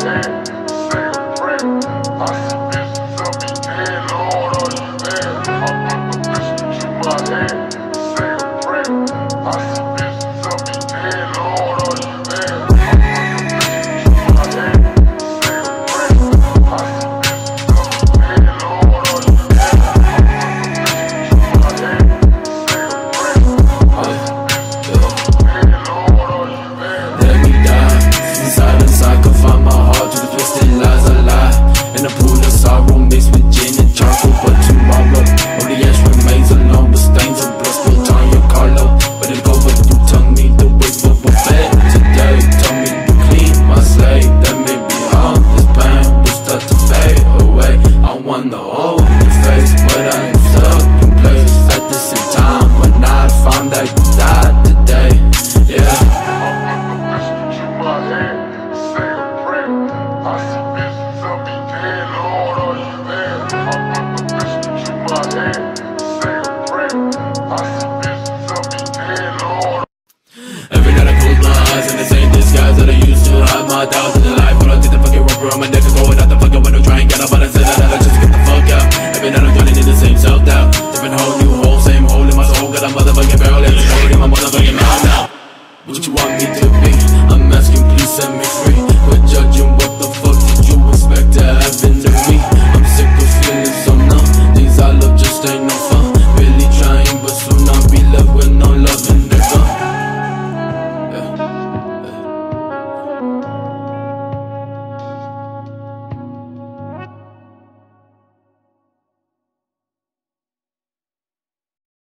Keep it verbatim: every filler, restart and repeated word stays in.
Every night I close my eyes and the same disguise that I used to hide my doubts in the life. But I did the fucking rubber on my neck.